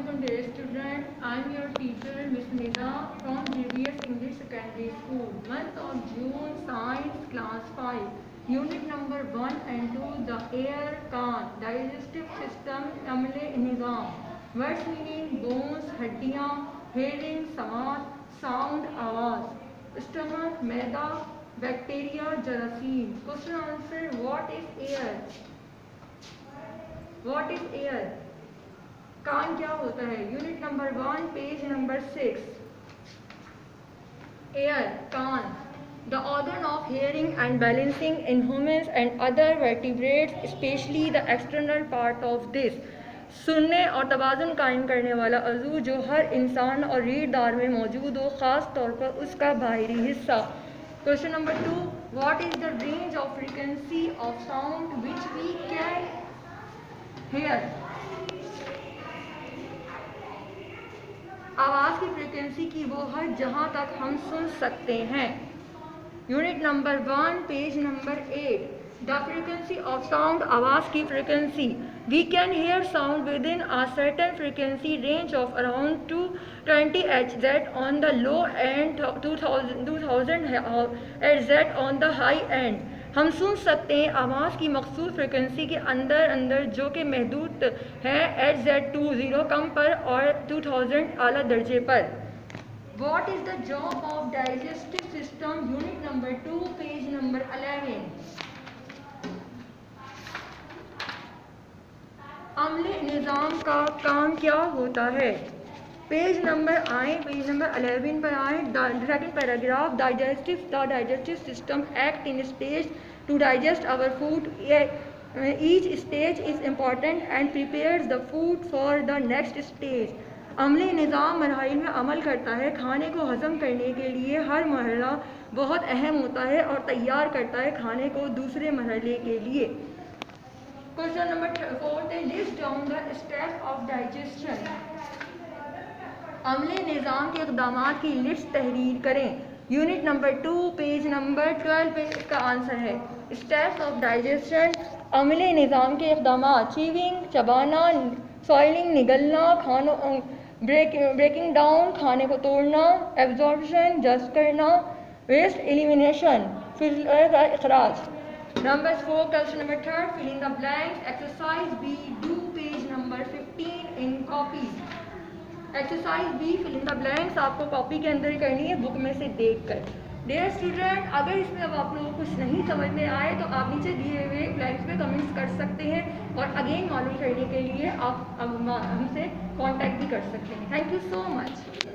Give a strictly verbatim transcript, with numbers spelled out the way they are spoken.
Assalamualaikum dear student. I am your teacher Miss Nida from G B S English Secondary School. Month of June, Science Class five. Unit number one and two. The air, can't, digestive system, अम्ले Nizam. Words meaning bones, हड्डियाँ, hearing, समात, sound, आवाज़. Stomach, maida, bacteria, जरासीम. Question answer. What is air? What is air? कान क्या होता है? Unit number one page number six. Ear, कान, the organ of hearing and balancing in humans and other vertebrates, especially the external part of this. सुनने और तवाज़ुन कायम करने वाला अज़ू जो हर इंसान और रीढ़दार में मौजूद हो, ख़ास तौर पर उसका बाहरी हिस्सा. Question number two. What is the range of frequency of sound which we can hear? आवाज़ की फ्रीक्वेंसी की वो हद जहाँ तक हम सुन सकते हैं. Unit number one page number eight. The frequency of sound, आवाज़ की frequency. We can hear sound within a certain frequency range of around two twenty H Z on the low end, two thousand H Z on the high end. हम सुन सकते हैं आवाज़ की मखसूस frequency के अंदर अंदर जो कि महदूद है एच जेड टू ज़ीरो कम पर और टू थाउजेंड आला दर्जे पर. What is the job of digestive system? Unit number two page number eleven. अम्ले निज़ाम का काम क्या होता है? पेज नंबर आए, पेज नंबर अलेवन पर आए. Second paragraph. Digestive the digestive system act in stage to digest our food. Each stage is important and prepares the food for the next stage. अमली निज़ाम मरहल में अमल करता है. खाने को हज़म करने के लिए हर मरहला बहुत अहम होता है और तैयार करता है खाने को दूसरे मरहले के लिए. क्वेश्चन नंबर फोर्थ है. List down the steps of digestion. अमले निज़ाम के इक़दामात की लिस्ट तहरीर करें. Unit number two page number twelve पे इसका आंसर है. स्टेप्स ऑफ डाइजेशन, अमले निज़ाम के इक़दामात. चीविंग, चबाना. सॉइलिंग, निगलना. खानों ब्रेक ब्रेकिंग डाउन, खाने को तोड़ना. एब्जॉर्प्शन, जस्ट करना. वेस्ट एलिमिनेशन, फिल्टर का इखराज. Number four. Question number third. Fill in the blanks. Exercise B. Do page number fifteen in copy. Exercise B. Fill in the blanks आपको copy के अंदर करनी है बुक में से देखकर. डियर स्टूडेंट, अगर इसमें अब आप लोगों को कुछ नहीं समझ में आए तो आप नीचे दिए हुए ब्लैंक्स पे कमेंट्स कर सकते हैं और अगेन मालूम करने के लिए आप हमसे कांटेक्ट भी कर सकते हैं. Thank you so much.